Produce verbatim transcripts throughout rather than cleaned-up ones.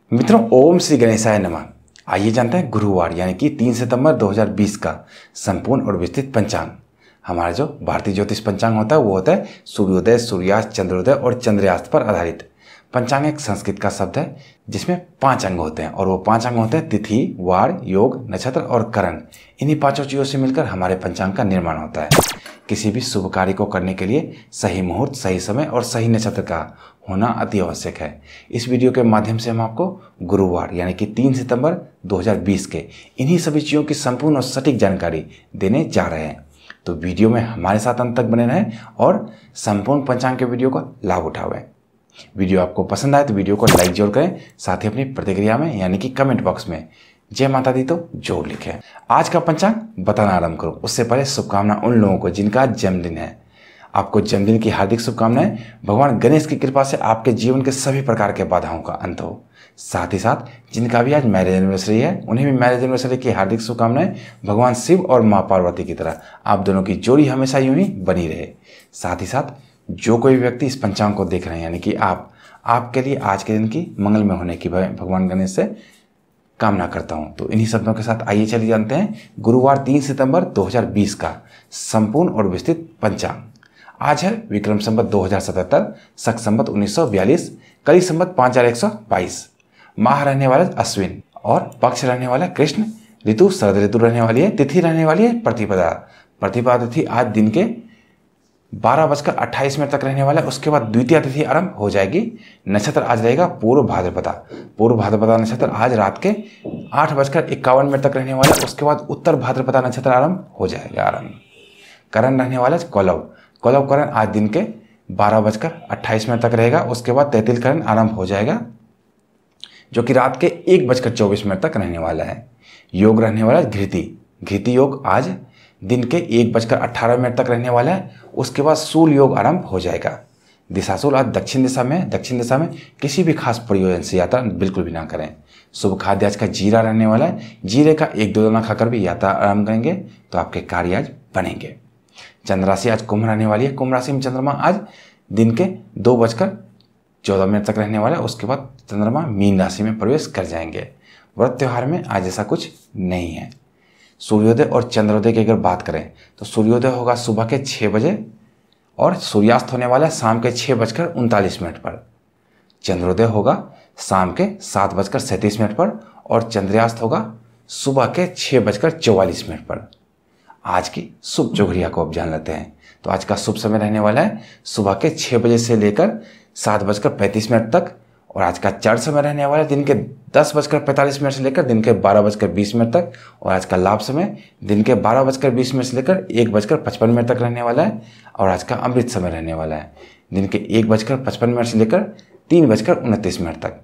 मित्रों, ओम श्री गणेशाय नमः। आइए जानते हैं गुरुवार यानी कि तीन सितंबर दो हज़ार बीस का संपूर्ण और विस्तृत पंचांग। हमारा जो भारतीय ज्योतिष पंचांग होता है वो होता है सूर्योदय, सूर्यास्त, चंद्रोदय और चंद्रास्त पर आधारित। पंचांग एक संस्कृत का शब्द है जिसमें पांच अंग होते हैं और वो पांच अंग होते हैं तिथि, वार, योग, नक्षत्र और करण। इन्हीं पांचों चीज़ों से मिलकर हमारे पंचांग का निर्माण होता है। किसी भी शुभ कार्य को करने के लिए सही मुहूर्त, सही समय और सही नक्षत्र का होना अति आवश्यक है। इस वीडियो के माध्यम से हम आपको गुरुवार यानी कि तीन सितंबर दो हज़ार बीस के इन्हीं सभी चीज़ों की संपूर्ण और सटीक जानकारी देने जा रहे हैं। तो वीडियो में हमारे साथ अंत तक बने रहें और संपूर्ण पंचांग के वीडियो का लाभ उठावें। वीडियो आपको पसंद आए तो वीडियो को लाइक जरूर करें, साथ ही अपनी प्रतिक्रिया में यानी कि कमेंट बॉक्स में जय माता दी तो जोर लिखें। आज का पंचांग बताना आरंभ करो उससे पहले शुभकामना उन लोगों को जिनका जन्मदिन है। आपको जन्मदिन की हार्दिक शुभकामनाएं। भगवान गणेश की कृपा से आपके जीवन के सभी प्रकार के बाधाओं का अंत हो। साथ ही साथ जिनका भी आज मैरिज एनिवर्सरी है उन्हें भी मैरिज एनिवर्सरी की हार्दिक शुभकामनाएं। भगवान शिव और माँ पार्वती की तरह आप दोनों की जोड़ी हमेशा यूं ही बनी रहे। साथ ही साथ जो कोई व्यक्ति इस पंचांग को देख रहे हैं यानी कि आप आपके लिए आज के दिन की मंगलमय होने की भगवान गणेश से कामना करता हूं। तो इन्हीं शब्दों के साथ आइए चलिए जानते हैं गुरुवार तीन सितंबर दो हज़ार बीस का संपूर्ण और विस्तृत पंचांग। आज है विक्रम संवत दो हज़ार सतहत्तर, शक संवत उन्नीस सौ बयालीस, कली संवत पाँच हज़ार एक सौ बाईस। माह रहने वाला अश्विन और पक्ष रहने वाला कृष्ण। ऋतु शरद ऋतु रहने वाली है। तिथि रहने वाली है प्रतिपदा। प्रतिपदा तिथि आज दिन के बारह बजकर अट्ठाईस मिनट तक रहने वाला है। उसके बाद द्वितीय तिथि आरंभ हो जाएगी। नक्षत्र आज रहेगा पूर्व भाद्रपदा। पूर्व भाद्रपदा नक्षत्र आज रात के आठ बजकर इक्यावन मिनट तक रहने वाला है। उसके बाद उत्तर भाद्रपदा नक्षत्र आरंभ हो जाएगा। आरंभ करण रहने वाला है कौलव। कौलव करण आज दिन के बारह बजकर अट्ठाईस मिनट तक रहेगा। उसके बाद तैतिल करण आरंभ हो जाएगा जो कि रात के एक बजकर चौबीस मिनट तक रहने वाला है। योग रहने वाला है घृति। घृति योग आज दिन के एक बजकर अट्ठारह मिनट तक रहने वाला है। उसके बाद सूल योग आरंभ हो जाएगा। दिशाशूल आज दक्षिण दिशा में। दक्षिण दिशा में किसी भी खास प्रयोजन से यात्रा बिल्कुल भी ना करें। शुभ खाद्य आज का जीरा रहने वाला है। जीरे का एक दो दाना खाकर भी यात्रा आरंभ करेंगे तो आपके कार्य आज बनेंगे। चंद्र राशि आज कुंभ रहने वाली है। कुंभ राशि में चंद्रमा आज दिन के दो बजकर चौदह मिनट तक रहने वाला है। उसके बाद चंद्रमा मीन राशि में प्रवेश कर जाएंगे। व्रत त्यौहार में आज ऐसा कुछ नहीं है। सूर्योदय और चंद्रोदय की अगर बात करें तो सूर्योदय होगा सुबह के छः बजे और सूर्यास्त होने वाला है शाम के छः बजकर उनतालीस मिनट पर। चंद्रोदय होगा शाम के सात बजकर सैंतीस मिनट पर और चंद्रास्त होगा सुबह के छः बजकर चौवालीस मिनट पर। आज की शुभ चौघडिया को अब जान लेते हैं। तो आज का शुभ समय रहने वाला है सुबह के छः बजे से लेकर सात बजकर पैंतीस मिनट तक। और आज का चढ़ समय रहने वाला है दिन के दस बजकर पैंतालीस मिनट से लेकर दिन के बारह बजकर बीस मिनट तक। और आज का लाभ समय दिन के बारह बजकर बीस मिनट से लेकर एक बजकर पचपन मिनट तक रहने वाला है। और आज का अमृत समय रहने वाला है दिन के एक बजकर पचपन मिनट से लेकर तीन बजकर उनतीस मिनट तक।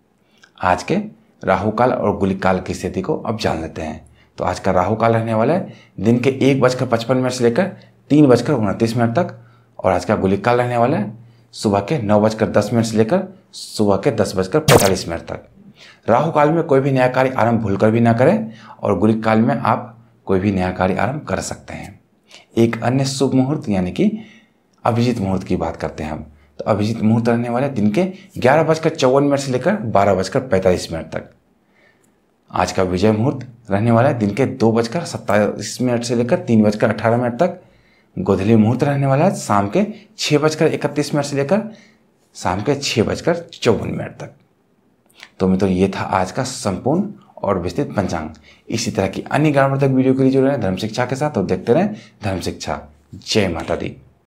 आज के राहु काल और गुलिक काल की स्थिति को अब जान लेते हैं। तो आज का राहु काल रहने वाला है दिन के एक बजकर पचपन मिनट से लेकर तीन बजकर उनतीस मिनट तक। और आज का गुलिक काल रहने वाला है सुबह के नौ बजकर दस मिनट से लेकर सुबह के दस बजकर पैंतालीस मिनट तक। राहु काल में कोई भी नया कार्य आरंभ भूलकर भी ना करें और गुलिक काल में आप कोई भी नया कार्य आरंभ कर सकते हैं। एक अन्य शुभ मुहूर्त यानी कि अभिजीत मुहूर्त की बात करते हैं हम। तो अभिजीत मुहूर्त रहने वाले दिन के ग्यारह बजकर चौवन मिनट से लेकर बारह बजकर पैंतालीस मिनट तक। आज का विजय मुहूर्त रहने वाला है दिन के दो बजकर सत्ताईस मिनट से लेकर तीन बजकर अठारह मिनट तक। गोधूली मुहूर्त रहने वाला है शाम के छः बजकर इकतीस मिनट से लेकर शाम के छः बजकर चौवन मिनट तक। तो मित्रों, ये था आज का संपूर्ण और विस्तृत पंचांग। इसी तरह की अन्य ज्ञानवर्धक वीडियो के लिए जुड़े रहें धर्म शिक्षा के साथ और देखते रहें धर्म शिक्षा। जय माता दी।